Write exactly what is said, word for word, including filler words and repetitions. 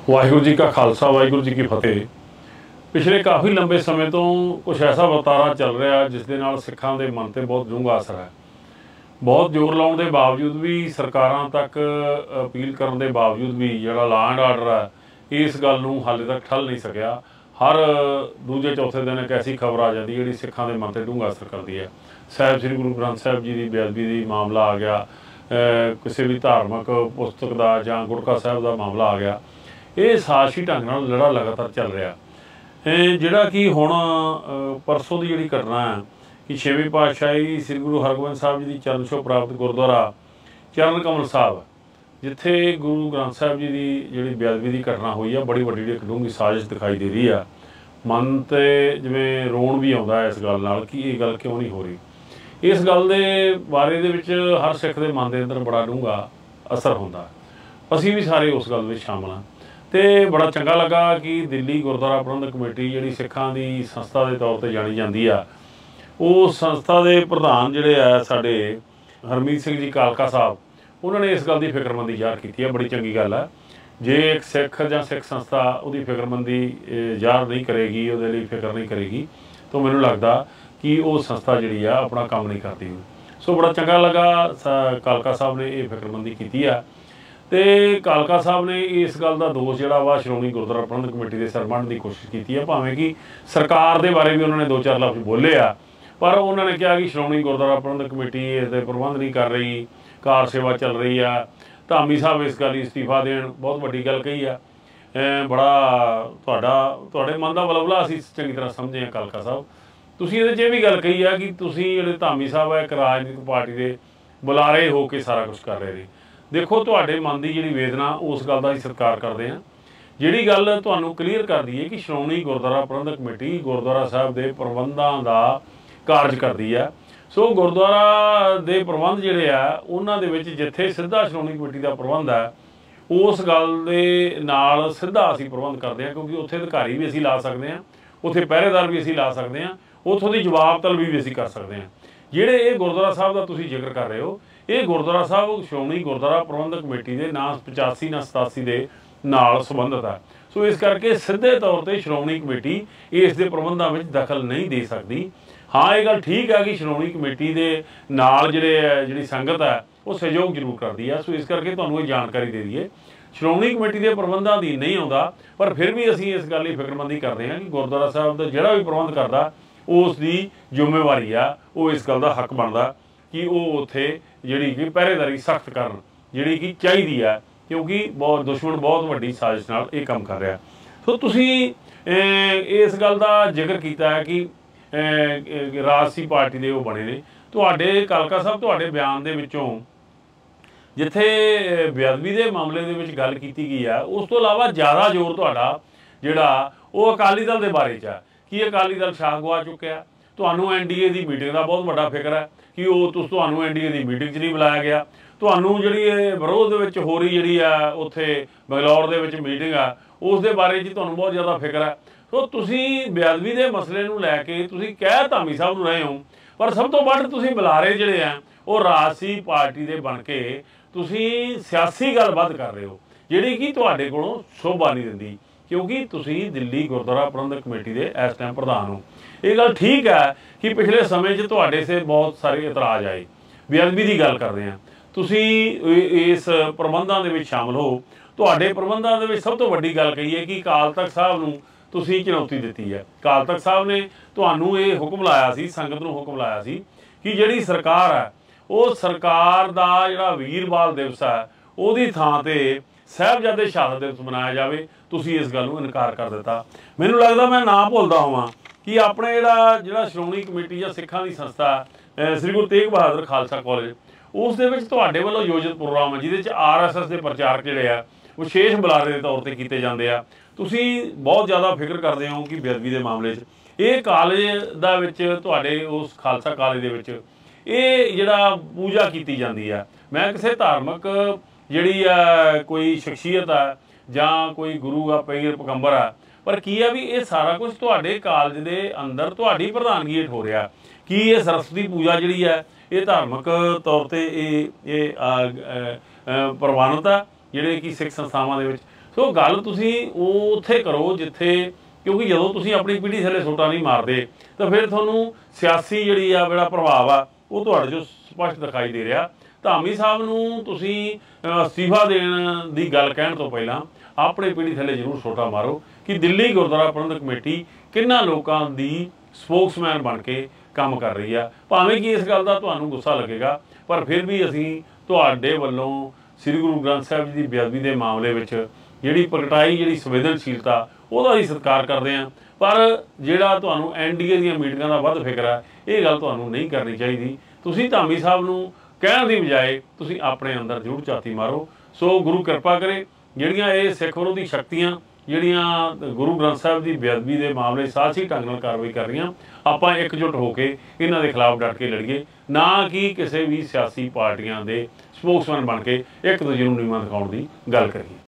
वाहिगुरू जी का खालसा वाहिगुरू जी की फतेह। पिछले काफ़ी लंबे समय तो कुछ ऐसा वर्तारा चल रहा जिस दे नाल सिखां दे मन ते बहुत डूंगा असर है। बहुत जोर लाउण दे बावजूद भी सरकारां तक अपील करन दे बावजूद भी जिहड़ा लॉ एंड आर्डर है इस गल नूं हाले तक ठल नहीं सकिया। हर दूजे चौथे दिन एक ऐसी खबर आ जाती जिहड़ी सिखां दे मन ते डूंगा असर करती है। साहिब श्री गुरु ग्रंथ साहिब जी की बेअदबी की मामला आ गया, किसी भी धार्मिक पुस्तक का जां गुरका साहिब का मामला आ गया। ये साजिशी ढंग नाल लड़ा लगातार चल रहा जिहड़ा कि हुण परसों की जिहड़ी घटना है कि छेवीं पातशाही श्री गुरु हरगोबिंद साहिब जी की चरण छोह प्राप्त गुरुद्वारा चरण कमल साहिब जिथे गुरु ग्रंथ साहिब जी की जिहड़ी बेअदबी की घटना हुई है, बड़ी वड्डी एक डूंगी साजिश दिखाई दे रही है। मन ते जिवें रोण भी आउंदा है इस गल नाल कि ये गल क्यों नहीं हो रही। इस गल दे बारे दे विच हर सिख दे मन दे अंदर बड़ा डूंगा असर हुंदा। असीं भी सारे उस गल विच शामिल हां ते बड़ा चंगा लगा कि दिल्ली गुरुद्वारा प्रबंधक कमेटी जिहड़ी सिखां दी संस्था के तौर पर जानी जाती है, उस संस्था के प्रधान जिहड़े आ साडे हरमीत सिंह जी कालका साहब, उन्होंने इस गल की फिक्रमंदी ज़ाहिर की है। बड़ी चंगी गल है जे एक सिख जां सिख संस्था उसकी फिक्रमंदी ज़ाहिर नहीं करेगी, उसदे लई फिक्र नहीं करेगी, तो मैनूं लगदा कि वो संस्था जिहड़ी आ अपना काम नहीं करती। सो बड़ा चंगा लगा कालका साहब ने ये फिक्रमंदी की है। तो कालका साहब ने इस गल का दोष जोड़ा वा श्रोमणी गुरुद्वारा प्रबंधक कमेटी के सिर मढ़ने की कोशिश की है। भावें कि सरकार के बारे भी उन्होंने दो चार लफ्ज़ बोले आ, पर उन्होंने कहा कि श्रोमणी गुरुद्वारा प्रबंधक कमेटी इसके प्रबंध नहीं कर रही, कार सेवा चल रही है। धामी साहब इस गल इस्तीफा देन बहुत वड्डी गल कही है। बड़ा तुहाडा तुहाडे मन का बलबला असीं चंगी तरह समझे हैं कालका साहब। तुसीं इहदे च इह भी गल कही है कि तुसीं जिहड़े धामी साहब है एक राजनीतिक पार्टी के बुलारे हो के सारा कुछ कर रहे हैं। देखो तुहाडे मन की जिहड़ी वेदना उस गल का ही सत्कार करते हैं। जिहड़ी गल तुहानूं क्लीयर कर दी है कि श्रोमणी गुरुद्वारा प्रबंधक कमेटी गुरुद्वारा साहब के प्रबंधां का कारज करती है। सो गुरुद्वारा के प्रबंध जिहड़े आ उन्हां दे विच जिथे सीधा श्रोमणी कमेटी का प्रबंध है उस गल दे नाल सीधा असीं प्रबंध करते हैं, क्योंकि उत्थे अधिकारी भी असीं ला सकते हैं, उत्थे पहरेदार भी असीं ला सकते हैं, उत्थों की जवाब तलबी भी असीं कर सकते हैं। जिहड़े ये गुरुद्वारा साहब का तुसीं जिक्र कर रहे हो, ये गुरुद्वारा साहब श्रोमणी गुरुद्वारा प्रबंधक कमेटी के ना पचासी ना सतासी के नाल संबंधित है। सो इस करके सीधे तौर पर श्रोमणी कमेटी इस दे प्रबंधों में दखल नहीं दे सकती। हाँ, ये गल ठीक है कि श्रोमणी कमेटी के नाल जिहड़े जिहड़ी संगत है वो सहयोग जरूर करती है। सो इस करके तुहानूं ये जानकारी दे दईए श्रोमणी कमेटी के प्रबंधों की नहीं आता, पर फिर भी असीं इस गल की फिक्रमंदी करते हैं कि गुरुद्वारा साहब का जिहड़ा भी प्रबंध करता उसकी जिम्मेवारी आ, वो इस गल का हक बनता कि वो उत्थे जिहड़ी कि पहरेदारी सख्त करन जिहड़ी कि चाहिदी है, क्योंकि बहुत दुश्मन बहुत वड्डी साजिश नाल ये काम कर रहा। सो तुसीं इस गल का जिक्र किया है कि राजसी पार्टी के वो बने ने। तुहाडे कालका साहब तुहाडे बयान दे विचों जिथे बेअदबी के मामले दे विच गल कीती गई है, उस तो इलावा ज़्यादा जोर तुहाडा जिहड़ा वो अकाली दल के बारे च है कि अकाली दल शाह गवा चुक्या। तुहानूं एन डी ए की मीटिंग का बहुत बड़ा फिक्र है कि वो तुहानूं एन डी ए की मीटिंग च नहीं बुलाया गया। तुहानूं जिहड़ी विरोध दे विच हो रही जिहड़ी आ उत्थे बंगलौर दे विच मीटिंग आ उस दे बारे च तुहानूं बहुत ज़्यादा फिक्र है। सो तुसीं बेअदबी के मसले नूं लैके तुसीं कह धामी साहब नूं रहे हो, पर सब तो वध तुसीं बुलारे जिहड़े आ वो राजसी पार्टी दे बन के तुसीं सियासी गल वध कर रहे हो जिहड़ी कि तुहाडे कोलों शोभा नहीं दिंदी, क्योंकि तुसीं दिल्ली गुरुद्वारा प्रबंधक कमेटी के इस टाइम प्रधान हो। ये गल ठीक है कि पिछले समय च तुहाडे से बहुत सारे इतराज आए, बेअदबी की गल करते हैं, तुसीं इस प्रबंधों के शामिल हो। तुहाडे प्रबंधों के सब तो वड्डी गल कही है कि अकाल तख्त साहब नूं तुसीं चुनौती दी है। अकाल तख्त साहब ने तुहानूं ये हुक्म लाया सी, संगत नूं हुक्म लाया सी कि जिहड़ी सरकार है वो सरकार का जिहड़ा वीर बाल दिवस है उहदी थां ते साहिबजादे शहादत दिवस मनाया जाए। तुसीं इस गल नूं इनकार कर दिता। मैनूं लगदा मैं ना भुलदा होवां कि अपने जिहड़ा जिहड़ा श्रोमणी कमेटी या सिखां दी संस्था श्री गुरु तेग बहादुर खालसा कॉलेज उस दे विच तुहाडे वल्लों आयोजित प्रोग्राम है जिहदे च आर एस एस के प्रचारक जिहड़े आ विशेष बुलारे के तौर पर कीते जांदे आ। तुसीं बहुत ज़्यादा फिक्र करते हो कि बेअदबी के मामले च ये कालेज दा विच तुहाडे उस खालसा कालेज दे विच ये जिहड़ा पूजा की जाती है। मैं किसी धार्मिक जिहड़ी कोई शख्सियत है जां कोई गुरु आ पीर पैगंबर आ, पर की है भी ये सारा कुछ तुहाडे कालेज के अंदर तुहाडी प्रधानगी हेठ हो रहा कि ये सरस्वती पूजा जिहड़ी है ये धार्मिक तौर पर ये प्रवानत है जिहड़े कि सिख संस्थावां दे विच ਸੋ ਗੱਲ ਤੁਸੀਂ ਉਹ ਉੱਥੇ ਕਰੋ ਜਿੱਥੇ, ਕਿਉਂਕਿ ਜਦੋਂ ਤੁਸੀਂ ਆਪਣੀ ਪੀੜ੍ਹੀ ਥੱਲੇ ਸੋਟਾ ਨਹੀਂ ਮਾਰਦੇ ਤਾਂ ਫਿਰ ਤੁਹਾਨੂੰ ਸਿਆਸੀ ਜਿਹੜੀ ਆ ਜਿਹੜਾ ਪ੍ਰਭਾਵ ਆ ਉਹ ਤੁਹਾਡੇ 'ਚੋਂ ਸਪਸ਼ਟ ਦਿਖਾਈ ਦੇ ਰਿਹਾ। ਧਾਮੀ ਸਾਹਿਬ ਨੂੰ ਤੁਸੀਂ ਅਸਤੀਫਾ ਦੇਣ ਦੀ ਗੱਲ ਕਹਿਣ ਤੋਂ ਪਹਿਲਾਂ ਆਪਣੇ ਪੀੜ੍ਹੀ ਥੱਲੇ ਜ਼ਰੂਰ ਸੋਟਾ ਮਾਰੋ ਕਿ ਦਿੱਲੀ ਗੁਰਦੁਆਰਾ ਪ੍ਰਬੰਧਕ ਕਮੇਟੀ ਕਿੰਨਾਂ ਲੋਕਾਂ ਦੀ ਸਪੋਕਸਮੈਨ ਬਣ ਕੇ ਕੰਮ ਕਰ ਰਹੀ ਆ। ਭਾਵੇਂ ਕਿ ਇਸ ਗੱਲ ਦਾ ਤੁਹਾਨੂੰ ਗੁੱਸਾ ਲੱਗੇਗਾ, ਪਰ ਫਿਰ ਵੀ ਅਸੀਂ ਤੁਹਾਡੇ ਵੱਲੋਂ ਸ੍ਰੀ ਗੁਰੂ ਗ੍ਰੰਥ ਸਾਹਿਬ ਜੀ ਦੀ ਬੇਅਦਬੀ ਦੇ ਮਾਮਲੇ ਵਿੱਚ ਜਿਹੜੀ ਪ੍ਰਗਟਾਈ ਜਿਹੜੀ ਸੰਵੇਦਨਸ਼ੀਲਤਾ ਉਹਦਾ ਹੀ ਸਤਿਕਾਰ ਕਰਦੇ ਹਾਂ। ਪਰ ਜਿਹੜਾ ਤੁਹਾਨੂੰ ਐਨ ਡੀ ਏ ਦੀਆਂ ਮੀਟਿੰਗਾਂ ਦਾ ਵੱਧ ਫਿਕਰ ਹੈ, ਇਹ ਗੱਲ ਤੁਹਾਨੂੰ ਨਹੀਂ ਕਰਨੀ ਚਾਹੀਦੀ। ਤੁਸੀਂ ਧਾਮੀ ਸਾਹਿਬ ਨੂੰ ਕਹਿਣ ਦੀ ਬਜਾਏ ਤੁਸੀਂ ਆਪਣੇ ਅੰਦਰ ਜ਼ਰੂਰ ਝਾਤੀ ਮਾਰੋ। ਸੋ ਗੁਰੂ ਕਿਰਪਾ ਕਰੇ, ਜਿਹੜੀਆਂ ਇਹ ਸਿੱਖ ਵਿਰੋਧੀ ਸ਼ਕਤੀਆਂ ਜਿਹੜੀਆਂ ਗੁਰੂ ਗ੍ਰੰਥ ਸਾਹਿਬ ਦੀ ਬੇਅਦਬੀ ਦੇ ਮਾਮਲੇ ਸਾਹਸੀ ਢੰਗ ਨਾਲ ਕਾਰਵਾਈ ਕਰ ਰਹੀਆਂ, ਆਪਾਂ ਇਕਜੁੱਟ ਹੋ ਕੇ ਇਹਨਾਂ ਦੇ ਖਿਲਾਫ ਡਟ ਕੇ ਲੜੀਏ, ਨਾ ਕਿ ਕਿਸੇ ਵੀ ਸਿਆਸੀ ਪਾਰਟੀਆਂ ਦੇ ਸਪੋਕਸਮੈਨ ਬਣ ਕੇ ਇੱਕ ਦੂਜੇ ਨੂੰ ਨੀਵਾਂ ਦਿਖਾਉਣ ਦੀ ਗੱਲ ਕਰੀਏ।